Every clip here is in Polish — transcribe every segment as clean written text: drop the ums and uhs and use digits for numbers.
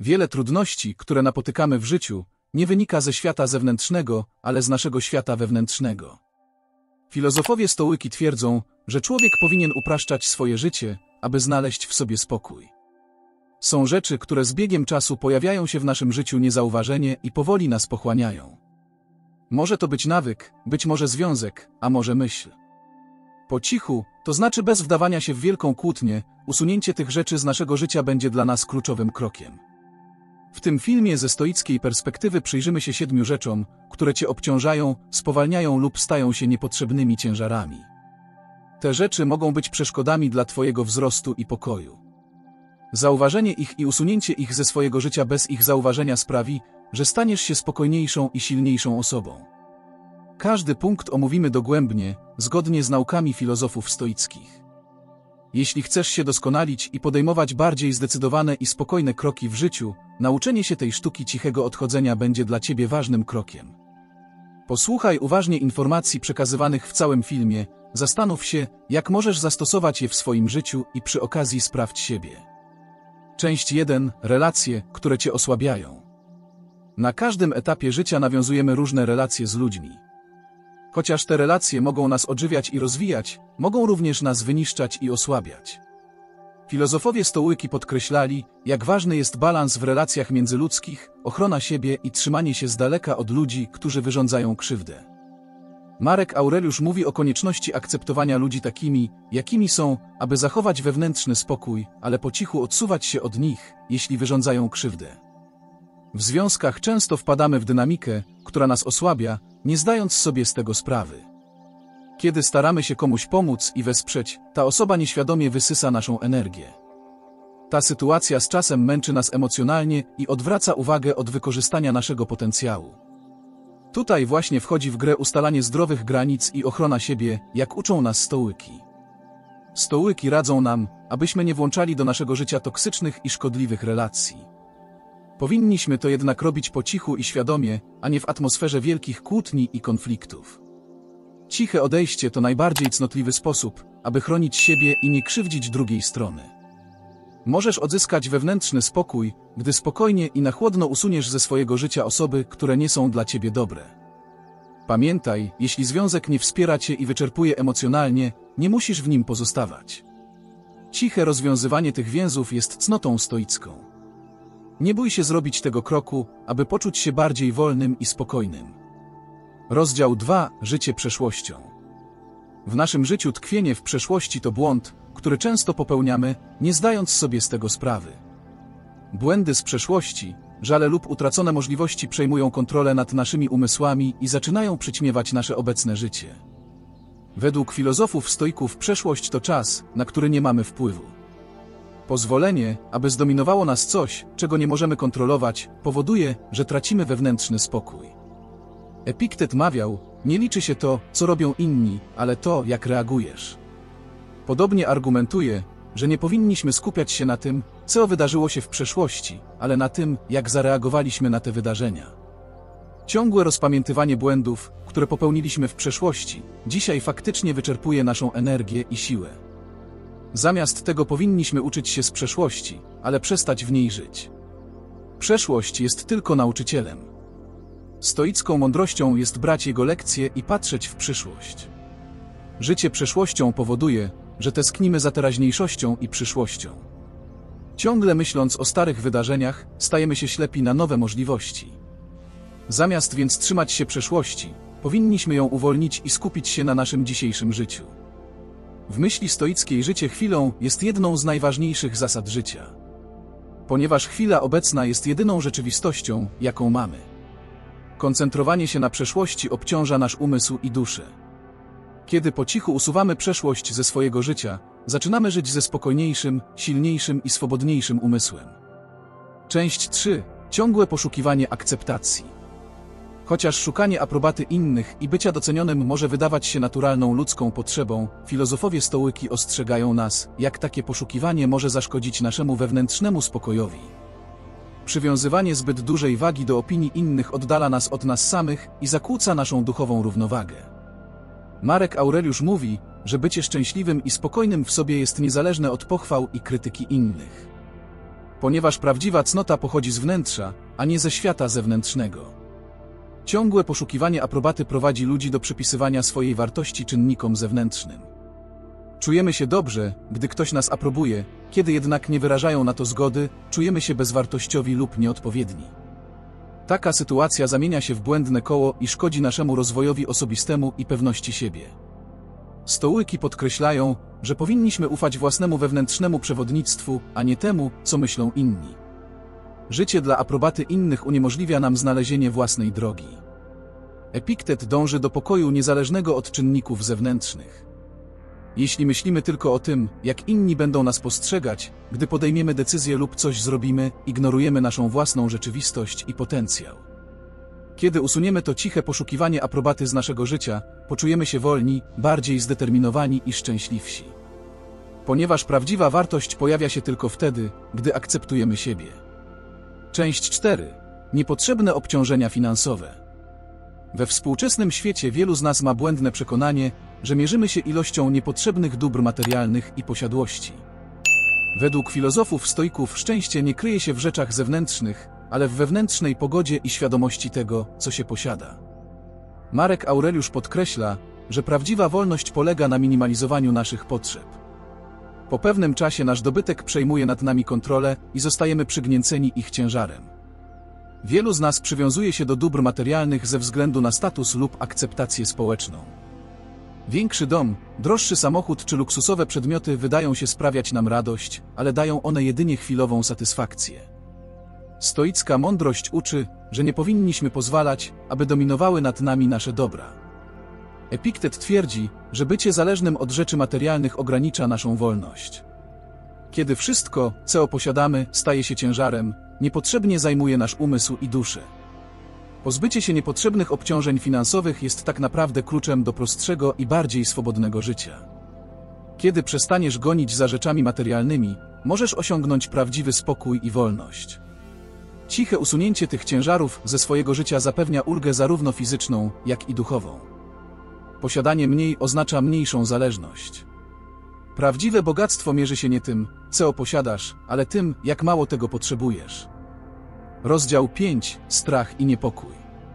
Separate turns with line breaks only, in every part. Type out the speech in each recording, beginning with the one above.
Wiele trudności, które napotykamy w życiu, nie wynika ze świata zewnętrznego, ale z naszego świata wewnętrznego. Filozofowie stołyki twierdzą, że człowiek powinien upraszczać swoje życie, aby znaleźć w sobie spokój. Są rzeczy, które z biegiem czasu pojawiają się w naszym życiu niezauważenie i powoli nas pochłaniają. Może to być nawyk, być może związek, a może myśl. Po cichu, to znaczy bez wdawania się w wielką kłótnię, usunięcie tych rzeczy z naszego życia będzie dla nas kluczowym krokiem. W tym filmie ze stoickiej perspektywy przyjrzymy się 7 rzeczom, które cię obciążają, spowalniają lub stają się niepotrzebnymi ciężarami. Te rzeczy mogą być przeszkodami dla twojego wzrostu i pokoju. Zauważenie ich i usunięcie ich ze swojego życia bez ich zauważenia sprawi, że staniesz się spokojniejszą i silniejszą osobą. Każdy punkt omówimy dogłębnie, zgodnie z naukami filozofów stoickich. Jeśli chcesz się doskonalić i podejmować bardziej zdecydowane i spokojne kroki w życiu, nauczenie się tej sztuki cichego odchodzenia będzie dla ciebie ważnym krokiem. Posłuchaj uważnie informacji przekazywanych w całym filmie, zastanów się, jak możesz zastosować je w swoim życiu i przy okazji sprawdź siebie. Część 1. Relacje, które cię osłabiają. Na każdym etapie życia nawiązujemy różne relacje z ludźmi. Chociaż te relacje mogą nas odżywiać i rozwijać, mogą również nas wyniszczać i osłabiać. Filozofowie stołyki podkreślali, jak ważny jest balans w relacjach międzyludzkich, ochrona siebie i trzymanie się z daleka od ludzi, którzy wyrządzają krzywdę. Marek Aureliusz mówi o konieczności akceptowania ludzi takimi, jakimi są, aby zachować wewnętrzny spokój, ale po cichu odsuwać się od nich, jeśli wyrządzają krzywdę. W związkach często wpadamy w dynamikę, która nas osłabia, nie zdając sobie z tego sprawy. Kiedy staramy się komuś pomóc i wesprzeć, ta osoba nieświadomie wysysa naszą energię. Ta sytuacja z czasem męczy nas emocjonalnie i odwraca uwagę od wykorzystania naszego potencjału. Tutaj właśnie wchodzi w grę ustalanie zdrowych granic i ochrona siebie, jak uczą nas stołyki. Stołyki radzą nam, abyśmy nie włączali do naszego życia toksycznych i szkodliwych relacji. Powinniśmy to jednak robić po cichu i świadomie, a nie w atmosferze wielkich kłótni i konfliktów. Ciche odejście to najbardziej cnotliwy sposób, aby chronić siebie i nie krzywdzić drugiej strony. Możesz odzyskać wewnętrzny spokój, gdy spokojnie i na chłodno usuniesz ze swojego życia osoby, które nie są dla ciebie dobre. Pamiętaj, jeśli związek nie wspiera cię i wyczerpuje emocjonalnie, nie musisz w nim pozostawać. Ciche rozwiązywanie tych więzów jest cnotą stoicką. Nie bój się zrobić tego kroku, aby poczuć się bardziej wolnym i spokojnym. Rozdział 2. Życie przeszłością. W naszym życiu tkwienie w przeszłości to błąd, który często popełniamy, nie zdając sobie z tego sprawy. Błędy z przeszłości, żale lub utracone możliwości przejmują kontrolę nad naszymi umysłami i zaczynają przyćmiewać nasze obecne życie. Według filozofów stoików przeszłość to czas, na który nie mamy wpływu. Pozwolenie, aby zdominowało nas coś, czego nie możemy kontrolować, powoduje, że tracimy wewnętrzny spokój. Epiktet mawiał, nie liczy się to, co robią inni, ale to, jak reagujesz. Podobnie argumentuje, że nie powinniśmy skupiać się na tym, co wydarzyło się w przeszłości, ale na tym, jak zareagowaliśmy na te wydarzenia. Ciągłe rozpamiętywanie błędów, które popełniliśmy w przeszłości, dzisiaj faktycznie wyczerpuje naszą energię i siłę. Zamiast tego powinniśmy uczyć się z przeszłości, ale przestać w niej żyć. Przeszłość jest tylko nauczycielem. Stoicką mądrością jest brać jego lekcje i patrzeć w przyszłość. Życie przeszłością powoduje, że tęsknimy za teraźniejszością i przyszłością. Ciągle myśląc o starych wydarzeniach, stajemy się ślepi na nowe możliwości. Zamiast więc trzymać się przeszłości, powinniśmy ją uwolnić i skupić się na naszym dzisiejszym życiu. W myśli stoickiej życie chwilą jest jedną z najważniejszych zasad życia. Ponieważ chwila obecna jest jedyną rzeczywistością, jaką mamy. Koncentrowanie się na przeszłości obciąża nasz umysł i duszę. Kiedy po cichu usuwamy przeszłość ze swojego życia, zaczynamy żyć ze spokojniejszym, silniejszym i swobodniejszym umysłem. Część 3. Ciągłe poszukiwanie akceptacji. Chociaż szukanie aprobaty innych i bycia docenionym może wydawać się naturalną ludzką potrzebą, filozofowie stołyki ostrzegają nas, jak takie poszukiwanie może zaszkodzić naszemu wewnętrznemu spokojowi. Przywiązywanie zbyt dużej wagi do opinii innych oddala nas od nas samych i zakłóca naszą duchową równowagę. Marek Aureliusz mówi, że bycie szczęśliwym i spokojnym w sobie jest niezależne od pochwał i krytyki innych. Ponieważ prawdziwa cnota pochodzi z wnętrza, a nie ze świata zewnętrznego. Ciągłe poszukiwanie aprobaty prowadzi ludzi do przypisywania swojej wartości czynnikom zewnętrznym. Czujemy się dobrze, gdy ktoś nas aprobuje, kiedy jednak nie wyrażają na to zgody, czujemy się bezwartościowi lub nieodpowiedni. Taka sytuacja zamienia się w błędne koło i szkodzi naszemu rozwojowi osobistemu i pewności siebie. Stołyki podkreślają, że powinniśmy ufać własnemu wewnętrznemu przewodnictwu, a nie temu, co myślą inni. Życie dla aprobaty innych uniemożliwia nam znalezienie własnej drogi. Epiktet dąży do pokoju niezależnego od czynników zewnętrznych. Jeśli myślimy tylko o tym, jak inni będą nas postrzegać, gdy podejmiemy decyzję lub coś zrobimy, ignorujemy naszą własną rzeczywistość i potencjał. Kiedy usuniemy to ciche poszukiwanie aprobaty z naszego życia, poczujemy się wolni, bardziej zdeterminowani i szczęśliwsi. Ponieważ prawdziwa wartość pojawia się tylko wtedy, gdy akceptujemy siebie. Część 4. Niepotrzebne obciążenia finansowe. We współczesnym świecie wielu z nas ma błędne przekonanie, że mierzymy się ilością niepotrzebnych dóbr materialnych i posiadłości. Według filozofów stoików szczęście nie kryje się w rzeczach zewnętrznych, ale w wewnętrznej pogodzie i świadomości tego, co się posiada. Marek Aureliusz podkreśla, że prawdziwa wolność polega na minimalizowaniu naszych potrzeb. Po pewnym czasie nasz dobytek przejmuje nad nami kontrolę i zostajemy przygnięceni ich ciężarem. Wielu z nas przywiązuje się do dóbr materialnych ze względu na status lub akceptację społeczną. Większy dom, droższy samochód czy luksusowe przedmioty wydają się sprawiać nam radość, ale dają one jedynie chwilową satysfakcję. Stoicka mądrość uczy, że nie powinniśmy pozwalać, aby dominowały nad nami nasze dobra. Epiktet twierdzi, że bycie zależnym od rzeczy materialnych ogranicza naszą wolność. Kiedy wszystko, co posiadamy, staje się ciężarem, niepotrzebnie zajmuje nasz umysł i duszę. Pozbycie się niepotrzebnych obciążeń finansowych jest tak naprawdę kluczem do prostszego i bardziej swobodnego życia. Kiedy przestaniesz gonić za rzeczami materialnymi, możesz osiągnąć prawdziwy spokój i wolność. Ciche usunięcie tych ciężarów ze swojego życia zapewnia ulgę zarówno fizyczną, jak i duchową. Posiadanie mniej oznacza mniejszą zależność. Prawdziwe bogactwo mierzy się nie tym, co posiadasz, ale tym, jak mało tego potrzebujesz. Rozdział 5. Strach i niepokój.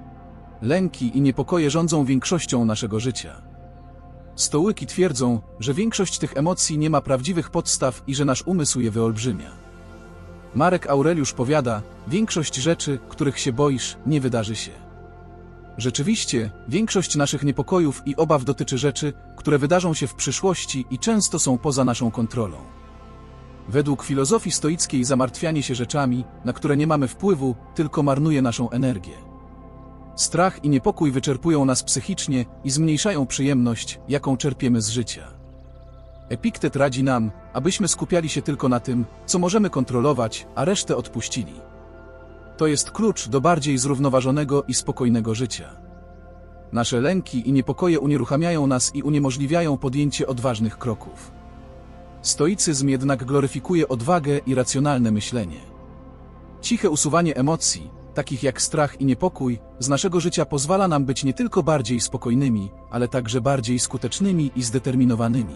Lęki i niepokoje rządzą większością naszego życia. Stołyki twierdzą, że większość tych emocji nie ma prawdziwych podstaw i że nasz umysł je wyolbrzymia. Marek Aureliusz powiada, większość rzeczy, których się boisz, nie wydarzy się. Rzeczywiście, większość naszych niepokojów i obaw dotyczy rzeczy, które wydarzą się w przyszłości i często są poza naszą kontrolą. Według filozofii stoickiej zamartwianie się rzeczami, na które nie mamy wpływu, tylko marnuje naszą energię. Strach i niepokój wyczerpują nas psychicznie i zmniejszają przyjemność, jaką czerpiemy z życia. Epiktet radzi nam, abyśmy skupiali się tylko na tym, co możemy kontrolować, a resztę odpuścili. To jest klucz do bardziej zrównoważonego i spokojnego życia. Nasze lęki i niepokoje unieruchamiają nas i uniemożliwiają podjęcie odważnych kroków. Stoicyzm jednak gloryfikuje odwagę i racjonalne myślenie. Ciche usuwanie emocji, takich jak strach i niepokój, z naszego życia pozwala nam być nie tylko bardziej spokojnymi, ale także bardziej skutecznymi i zdeterminowanymi.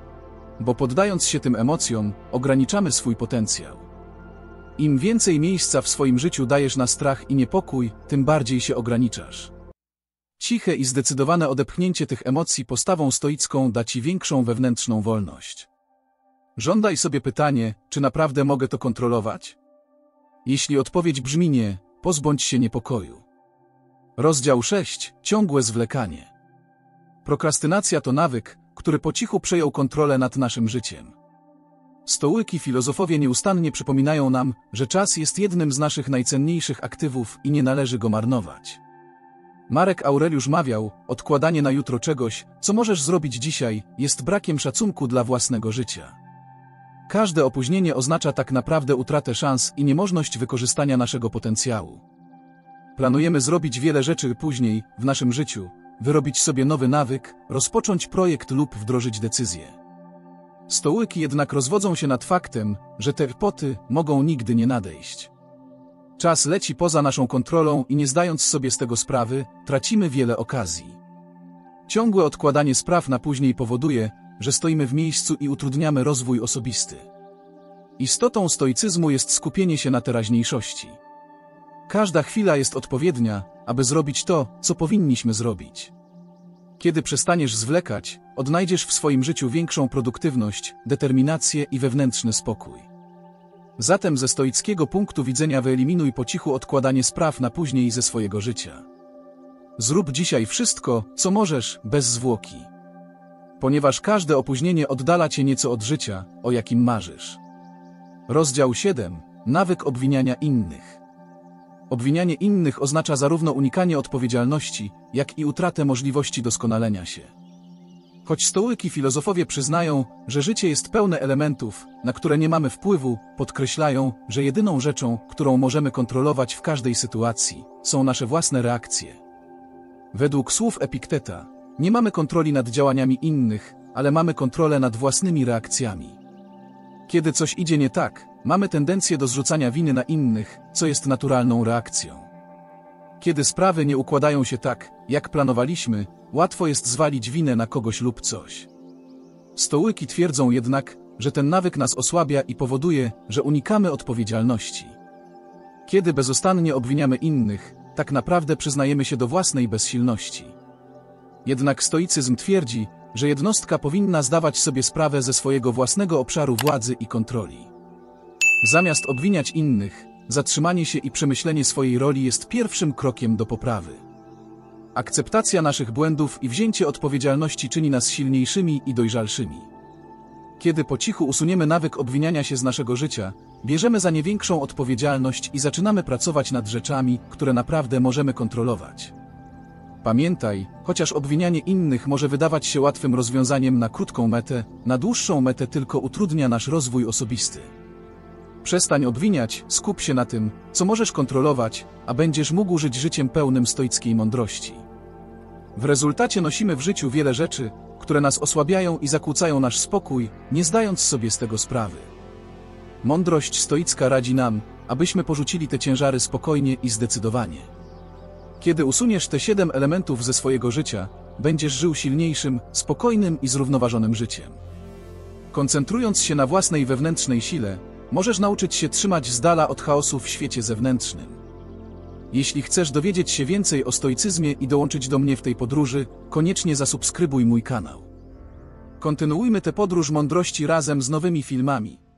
Bo poddając się tym emocjom, ograniczamy swój potencjał. Im więcej miejsca w swoim życiu dajesz na strach i niepokój, tym bardziej się ograniczasz. Ciche i zdecydowane odepchnięcie tych emocji postawą stoicką da ci większą wewnętrzną wolność. Żądaj sobie pytanie, czy naprawdę mogę to kontrolować? Jeśli odpowiedź brzmi nie, pozbądź się niepokoju. Rozdział 6. Ciągłe zwlekanie. Prokrastynacja to nawyk, który po cichu przejął kontrolę nad naszym życiem. Stołyki filozofowie nieustannie przypominają nam, że czas jest jednym z naszych najcenniejszych aktywów i nie należy go marnować. Marek Aureliusz mawiał, odkładanie na jutro czegoś, co możesz zrobić dzisiaj, jest brakiem szacunku dla własnego życia. Każde opóźnienie oznacza tak naprawdę utratę szans i niemożność wykorzystania naszego potencjału. Planujemy zrobić wiele rzeczy później, w naszym życiu, wyrobić sobie nowy nawyk, rozpocząć projekt lub wdrożyć decyzję. Stołyki jednak rozwodzą się nad faktem, że te kłopoty mogą nigdy nie nadejść. Czas leci poza naszą kontrolą i nie zdając sobie z tego sprawy, tracimy wiele okazji. Ciągłe odkładanie spraw na później powoduje, że stoimy w miejscu i utrudniamy rozwój osobisty. Istotą stoicyzmu jest skupienie się na teraźniejszości. Każda chwila jest odpowiednia, aby zrobić to, co powinniśmy zrobić. Kiedy przestaniesz zwlekać, odnajdziesz w swoim życiu większą produktywność, determinację i wewnętrzny spokój. Zatem ze stoickiego punktu widzenia wyeliminuj po cichu odkładanie spraw na później ze swojego życia. Zrób dzisiaj wszystko, co możesz, bez zwłoki. Ponieważ każde opóźnienie oddala cię nieco od życia, o jakim marzysz. Rozdział 7. Nawyk obwiniania innych. Obwinianie innych oznacza zarówno unikanie odpowiedzialności, jak i utratę możliwości doskonalenia się. Choć stołyki filozofowie przyznają, że życie jest pełne elementów, na które nie mamy wpływu, podkreślają, że jedyną rzeczą, którą możemy kontrolować w każdej sytuacji, są nasze własne reakcje. Według słów Epikteta, nie mamy kontroli nad działaniami innych, ale mamy kontrolę nad własnymi reakcjami. Kiedy coś idzie nie tak, mamy tendencję do zrzucania winy na innych, co jest naturalną reakcją. Kiedy sprawy nie układają się tak, jak planowaliśmy, łatwo jest zwalić winę na kogoś lub coś. Stołyki twierdzą jednak, że ten nawyk nas osłabia i powoduje, że unikamy odpowiedzialności. Kiedy bezustannie obwiniamy innych, tak naprawdę przyznajemy się do własnej bezsilności. Jednak stoicyzm twierdzi, że jednostka powinna zdawać sobie sprawę ze swojego własnego obszaru władzy i kontroli. Zamiast obwiniać innych, zatrzymanie się i przemyślenie swojej roli jest pierwszym krokiem do poprawy. Akceptacja naszych błędów i wzięcie odpowiedzialności czyni nas silniejszymi i dojrzalszymi. Kiedy po cichu usuniemy nawyk obwiniania się z naszego życia, bierzemy za nie większą odpowiedzialność i zaczynamy pracować nad rzeczami, które naprawdę możemy kontrolować. Pamiętaj, chociaż obwinianie innych może wydawać się łatwym rozwiązaniem na krótką metę, na dłuższą metę tylko utrudnia nasz rozwój osobisty. Przestań obwiniać, skup się na tym, co możesz kontrolować, a będziesz mógł żyć życiem pełnym stoickiej mądrości. W rezultacie nosimy w życiu wiele rzeczy, które nas osłabiają i zakłócają nasz spokój, nie zdając sobie z tego sprawy. Mądrość stoicka radzi nam, abyśmy porzucili te ciężary spokojnie i zdecydowanie. Kiedy usuniesz te 7 elementów ze swojego życia, będziesz żył silniejszym, spokojnym i zrównoważonym życiem. Koncentrując się na własnej wewnętrznej sile, możesz nauczyć się trzymać z dala od chaosu w świecie zewnętrznym. Jeśli chcesz dowiedzieć się więcej o stoicyzmie i dołączyć do mnie w tej podróży, koniecznie zasubskrybuj mój kanał. Kontynuujmy tę podróż mądrości razem z nowymi filmami.